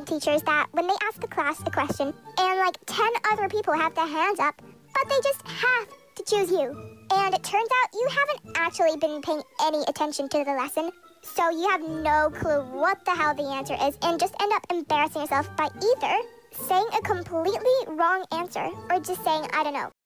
teachers that when they ask a class a question and like 10 other people have their hands up, but they just have to choose you. And it turns out you haven't actually been paying any attention to the lesson, so you have no clue what the hell the answer is and just end up embarrassing yourself by either saying a completely wrong answer or just saying, I don't know.